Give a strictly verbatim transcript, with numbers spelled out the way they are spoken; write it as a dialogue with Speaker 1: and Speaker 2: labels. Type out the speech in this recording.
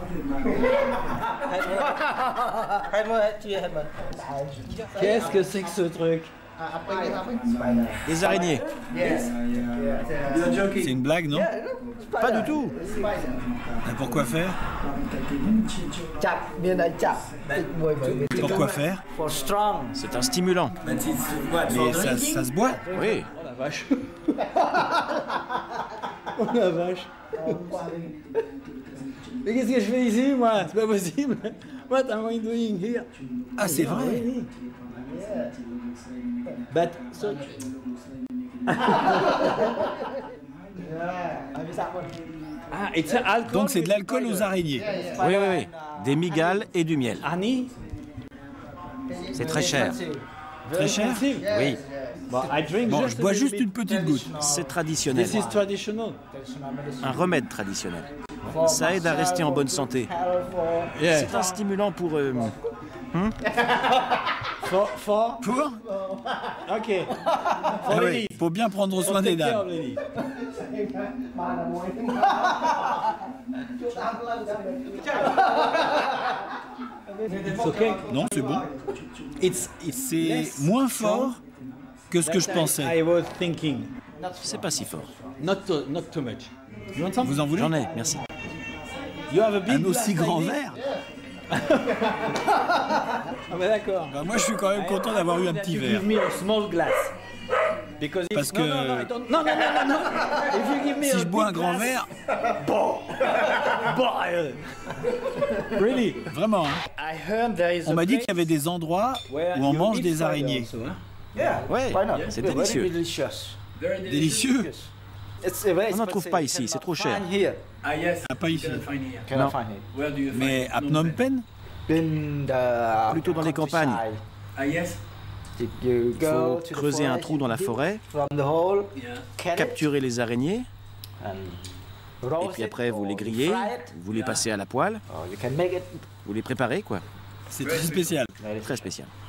Speaker 1: Qu'est-ce que c'est que ce truc?
Speaker 2: Des araignées.
Speaker 3: C'est une blague, non?
Speaker 2: Pas du tout.
Speaker 3: Et pourquoi faire? Pourquoi faire?
Speaker 2: C'est un stimulant.
Speaker 3: Mais ça, ça se boit?
Speaker 2: Oui.
Speaker 1: Oh la vache. Oh la vache. Mais qu'est-ce que je fais ici, moi? C'est pas possible. What am I doing here?
Speaker 3: Ah, c'est vrai.
Speaker 1: But so... Ah, it's alcohol.
Speaker 3: Donc c'est de l'alcool aux araignées.
Speaker 2: Oui, oui, oui. Des mygales et du miel.
Speaker 1: Honey?
Speaker 2: C'est très cher.
Speaker 3: Très cher?
Speaker 2: Oui.
Speaker 1: Bon, I drink
Speaker 3: Bon,
Speaker 1: just
Speaker 3: je bois
Speaker 1: a
Speaker 3: juste
Speaker 1: little
Speaker 3: une petite goutte.
Speaker 2: C'est traditionnel.
Speaker 1: bit. This is traditional.
Speaker 2: Un remède traditionnel. Ça aide à rester en bonne santé.
Speaker 1: Yeah.
Speaker 2: C'est un stimulant pour... euh,
Speaker 1: For, for?
Speaker 3: Pour?
Speaker 1: Ok. For
Speaker 3: Ah oui,
Speaker 1: ladies.
Speaker 3: faut bien prendre soin
Speaker 1: For
Speaker 3: des
Speaker 1: take care
Speaker 3: dames.
Speaker 1: of ladies. It's okay.
Speaker 3: Non, c'est bon.
Speaker 1: It's, it's
Speaker 3: C'est
Speaker 1: less
Speaker 3: moins fort que ce que je
Speaker 1: than
Speaker 3: pensais.
Speaker 1: I was thinking.
Speaker 2: C'est pas si fort.
Speaker 1: Not too, not too much. You want some?
Speaker 3: Vous en voulez?
Speaker 2: J'en ai, merci.
Speaker 1: You have a big
Speaker 3: Un aussi
Speaker 1: glass
Speaker 3: grand
Speaker 1: like this?
Speaker 3: verre?
Speaker 1: Ah bah d'accord.
Speaker 3: Bah, moi, je suis quand même content d'avoir eu un petit
Speaker 1: You
Speaker 3: verre.
Speaker 1: give me a small glass. Because if,
Speaker 3: Parce
Speaker 1: no,
Speaker 3: que-
Speaker 1: no, no, I don't, no, no, no, no, no. If you give me
Speaker 3: Si
Speaker 1: a
Speaker 3: je bois un
Speaker 1: big
Speaker 3: grand
Speaker 1: glass,
Speaker 3: verre,
Speaker 1: Bon, euh, really?
Speaker 3: vraiment, hein.
Speaker 1: I heard there is
Speaker 3: On
Speaker 1: a
Speaker 3: m'a dit
Speaker 1: place
Speaker 3: qu'il y avait des endroits
Speaker 1: where
Speaker 3: où on
Speaker 1: you
Speaker 3: mange
Speaker 1: eat
Speaker 3: des
Speaker 1: spider
Speaker 3: araignées.
Speaker 1: also, hein?
Speaker 2: Ouais, c'est
Speaker 1: Very
Speaker 2: délicieux.
Speaker 1: delicious.
Speaker 3: Délicieux.
Speaker 1: It's a very
Speaker 2: On n'en trouve
Speaker 1: expensive.
Speaker 2: pas
Speaker 1: You
Speaker 2: ici, c'est
Speaker 1: cannot
Speaker 2: trop cher.
Speaker 1: find here.
Speaker 4: Ah yes,
Speaker 3: Ah, pas ici.
Speaker 4: you cannot find here.
Speaker 1: Cannot
Speaker 2: Non.
Speaker 1: find here.
Speaker 4: Where do you find
Speaker 3: Mais
Speaker 4: it?
Speaker 3: à Phnom Penh,
Speaker 1: In the
Speaker 2: Plutôt dans les campagnes.
Speaker 1: countryside.
Speaker 4: Ah yes,
Speaker 1: If you
Speaker 2: Il faut
Speaker 1: go to the
Speaker 2: creuser un
Speaker 1: forest,
Speaker 2: trou dans la
Speaker 1: you dig
Speaker 2: forêt,
Speaker 1: from the hole,
Speaker 4: yeah.
Speaker 1: can it,
Speaker 2: capturer les araignées,
Speaker 1: and
Speaker 2: et
Speaker 1: roast
Speaker 2: puis
Speaker 1: it,
Speaker 2: après vous
Speaker 1: or
Speaker 2: les
Speaker 1: you
Speaker 2: grillez,
Speaker 1: fry it,
Speaker 2: vous les passez à la poêle,
Speaker 1: or you can make it
Speaker 2: vous les préparez, quoi.
Speaker 3: c'est très spécial.
Speaker 1: very
Speaker 2: Très spécial.